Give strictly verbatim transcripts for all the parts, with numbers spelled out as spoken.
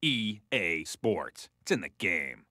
E A Sports. It's in the game.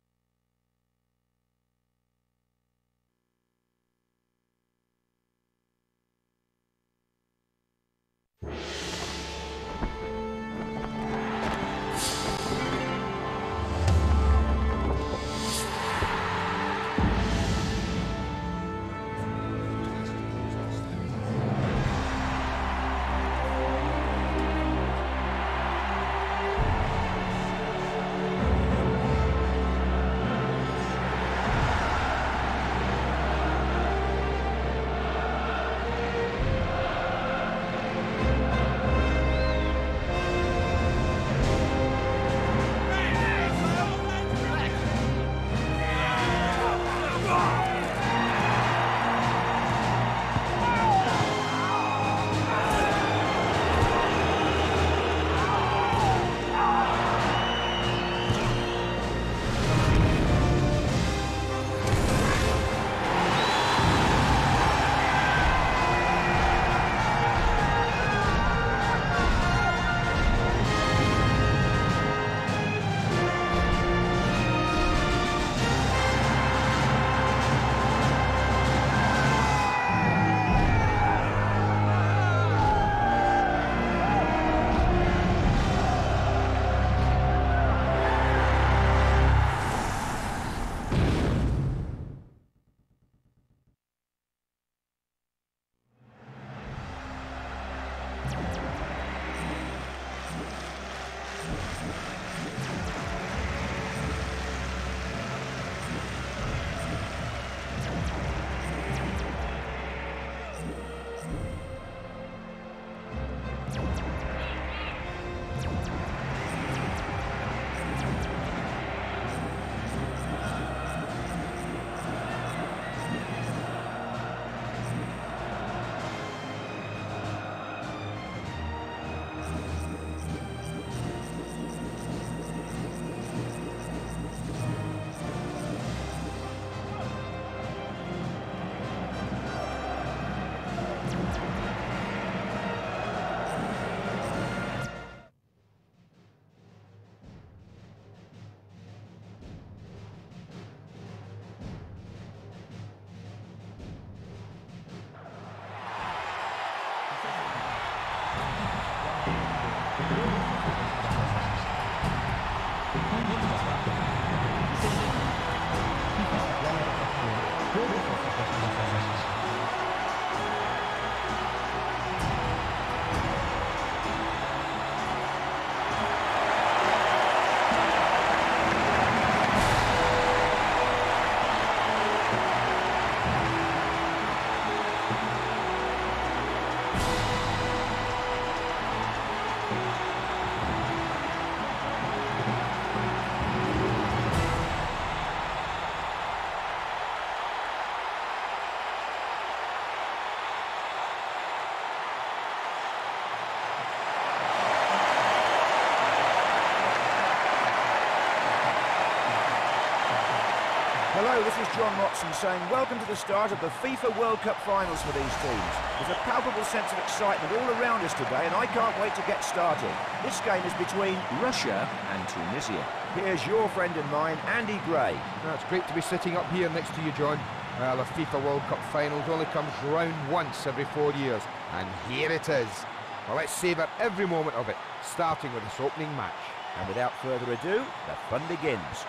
Hello, this is John Watson saying welcome to the start of the FIFA World Cup finals for these teams. There's a palpable sense of excitement all around us today and I can't wait to get started. This game is between Russia and Tunisia. Here's your friend and mine, Andy Gray. Well, it's great to be sitting up here next to you, John. Well, the FIFA World Cup finals only comes round once every four years. And here it is. Well, let's savour every moment of it, starting with this opening match. And without further ado, the fun begins.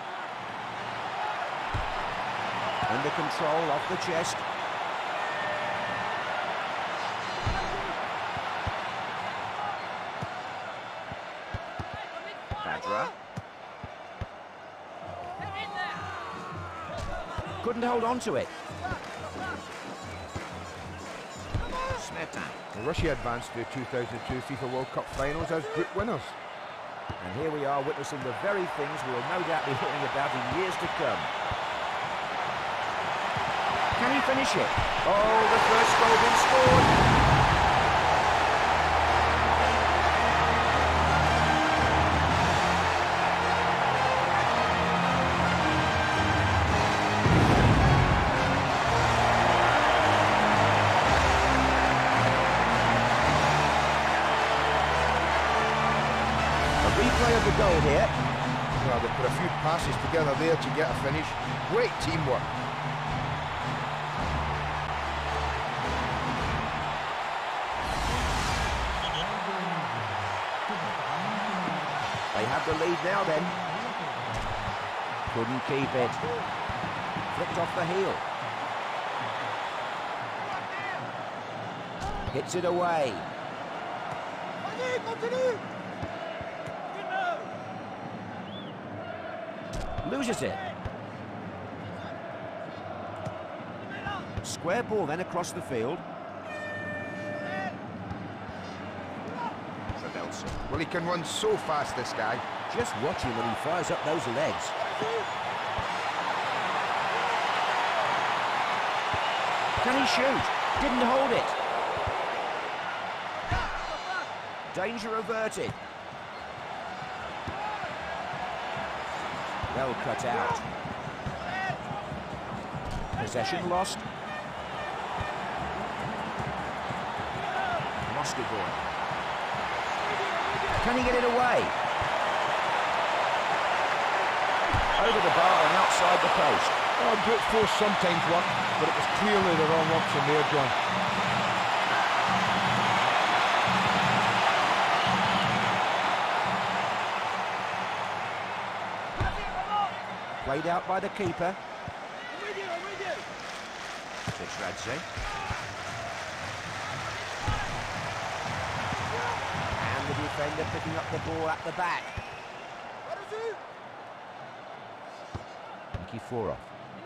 Under control, off the chest. Badra. Couldn't hold on to it. Smetan. Well, Russia advanced to the two thousand two FIFA World Cup finals as group winners. And here we are witnessing the very things we'll no doubt be hearing about in years to come. Can he finish it? Oh, the first goal been scored. A replay of the goal here. Well, they put a few passes together there to get a finish. Great teamwork. They have the lead now then. Couldn't keep it. Flicked off the heel. Hits it away. Loses it. Square ball then across the field. Well, he can run so fast, this guy. Just watch him when he fires up those legs. Can he shoot? Didn't hold it. Danger averted. Well cut out. Possession lost. Moscow. Can he get it away? Over the bar and outside the post. Oh, brute force sometimes work, but it was clearly the wrong option there, John. Played out by the keeper. Tetradze. And the defender picking up the ball at the back. Nikiforov.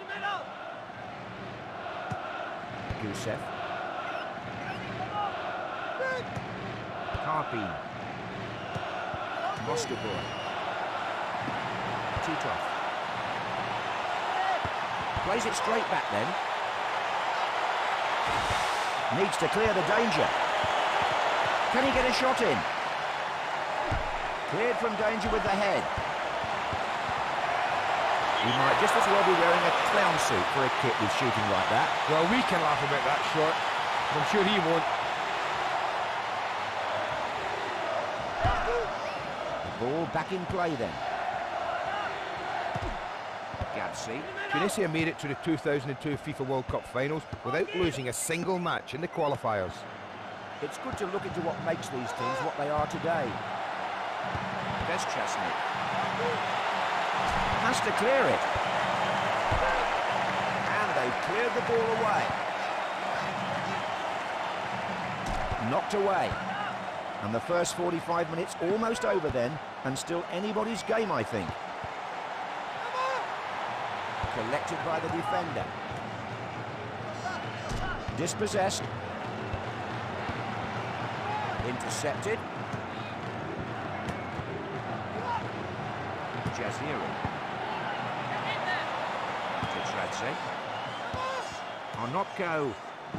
Gusev. Karpin. Moscow. Titov. Plays it straight back then. Needs to clear the danger. Can he get a shot in? Cleared from danger with the head. He might just as well be wearing a clown suit for a kit with shooting like that. Well, we can laugh about that shot. I'm sure he won't. Ball back in play then. Gabsy. Tunisia made it to the two thousand two FIFA World Cup finals without losing a single match in the qualifiers. It's good to look into what makes these teams what they are today. Beschasny. Has to clear it. And they've cleared the ball away. Knocked away. And the first forty-five minutes almost over then, and still anybody's game, I think. Collected by the defender. Dispossessed. Intercepted. Jaziri. Tetradze. Onopko.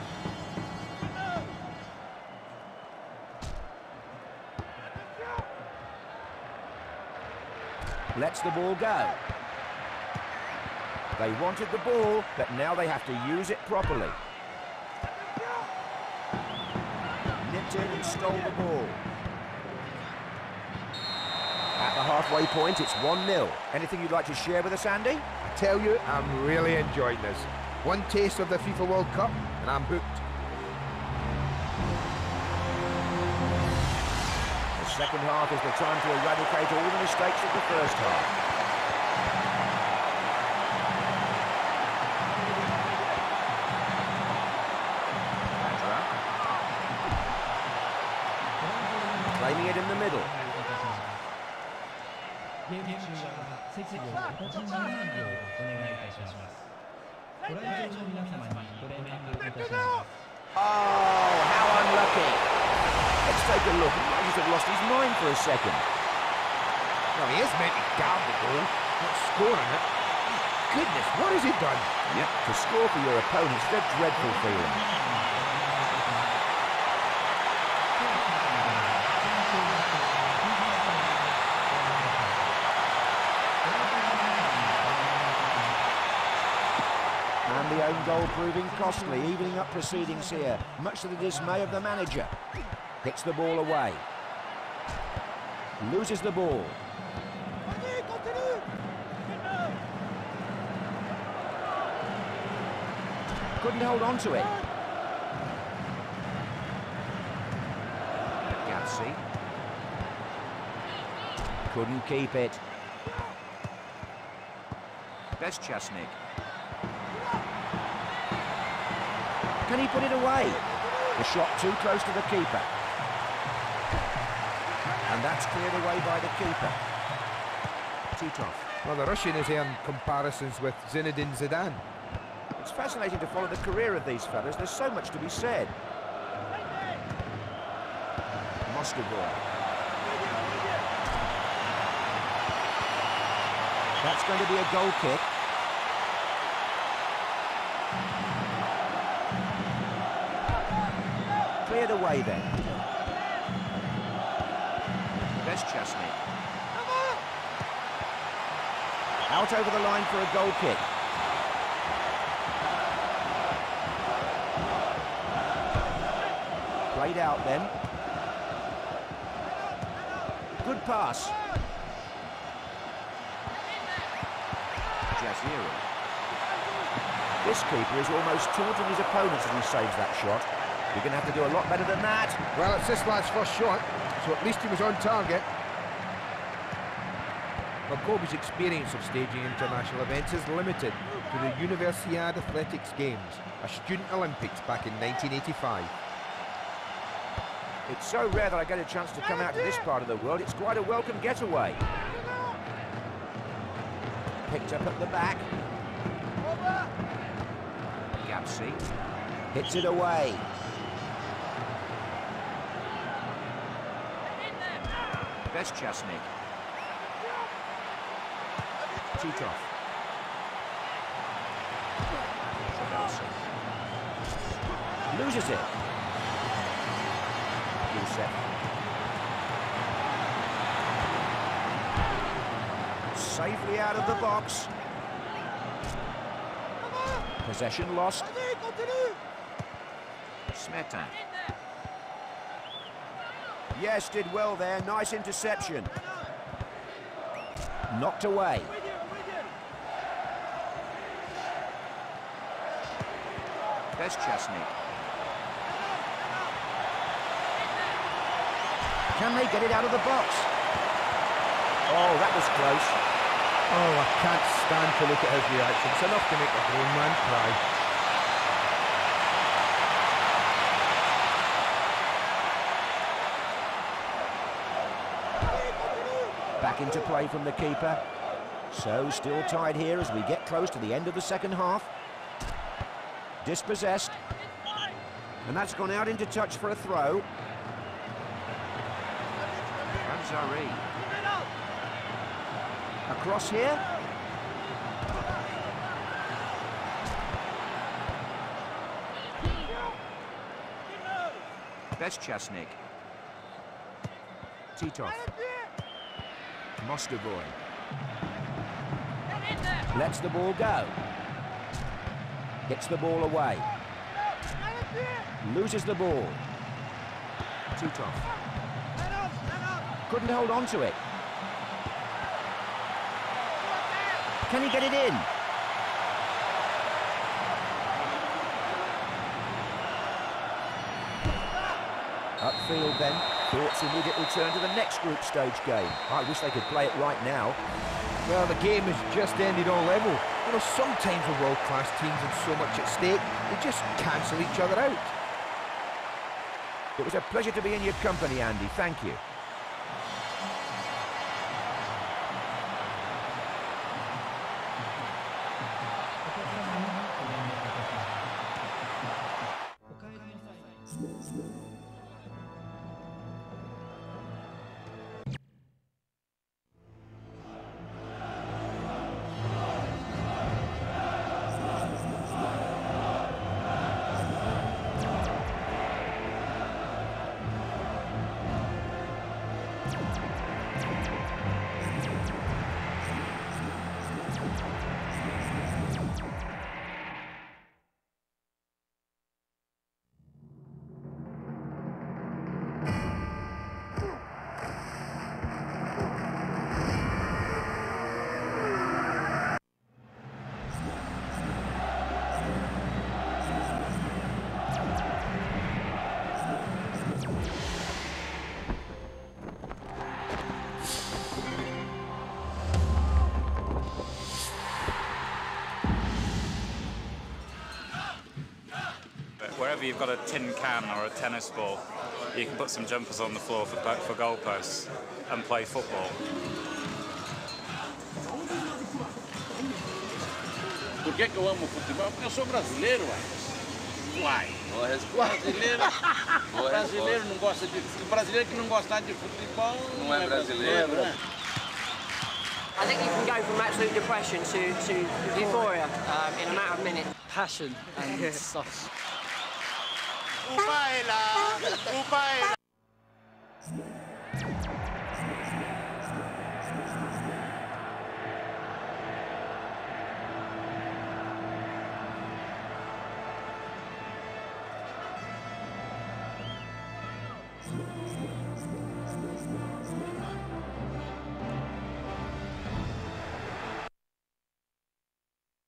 Lets the ball go. They wanted the ball, but now they have to use it properly. Nipped in and stole the ball. At the halfway point, it's one nil. Anything you'd like to share with us, Andy? I tell you, I'm really enjoying this. One taste of the FIFA World Cup, and I'm hooked. The second half is the time to eradicate all the mistakes of the first half. Claiming it in the middle. Oh, how unlucky. Let's take a look. He might just have lost his mind for a second. Well, he is meant to guard the goal, not scoring it. Goodness, what has he done? Yep, to score for your opponents is a dreadful feeling. And the own goal proving costly, evening up proceedings here, much to the dismay of the manager. Hits the ball away. Loses the ball. Couldn't hold on to it. Gapsy. Couldn't keep it. Bezchasnik. Can he put it away? The shot too close to the keeper. And that's cleared away by the keeper. Titov. Well, the Russian has earned comparisons with Zinedine Zidane. It's fascinating to follow the career of these fellas. There's so much to be said. Mostovoy. That's going to be a goal kick. Cleared away then. Bezchasnik. Out over the line for a goal kick. Played out then. Good pass. Jaziri. This keeper is almost taunting his opponents as he saves that shot. You're going to have to do a lot better than that. Well, it's this lad's first shot, so at least he was on target. Well, Kobe's experience of staging international events is limited to the Universiade Athletics Games, a student Olympics back in nineteen eighty-five. It's so rare that I get a chance to come out to this part of the world. It's quite a welcome getaway. Picked up at the back. Gapsy hits it away. Bezchasnik. Titov. Loses it. Youssef. Safely out of the box. Possession lost. Smetan. Yes, did well there. Nice interception. Knocked away. Bezchasnik. Can they get it out of the box? Oh, that was close. Oh, I can't stand to look at his reaction. It's enough to make a grown man cry. Back into play from the keeper. So, still tied here as we get close to the end of the second half. Dispossessed. And that's gone out into touch for a throw. Anzari. Across here. Bezchasnik. Titov. Mostovoy. Lets the ball go. Gets the ball away. Loses the ball. Titov. Couldn't hold on to it. Can he get it in? Upfield then. Thoughts immediately turn to the next group stage game. I wish they could play it right now. Well, the game has just ended on level. You know, sometimes with world-class teams and so much at stake, they just cancel each other out. It was a pleasure to be in your company, Andy. Thank you. whenever you've got a tin can or a tennis ball, you can put some jumpers on the floor for, for goalposts and play football. Por que que eu amo futebol? Porque eu sou brasileiro, uai. Uai. Brasileiro, brasileiro não gosta de futebol. Brasileiro que não gosta de futebol não é brasileiro, né? I think you can go from absolute depression to, to euphoria um, in a matter of minutes. Passion and sauce. Upaela, upaela.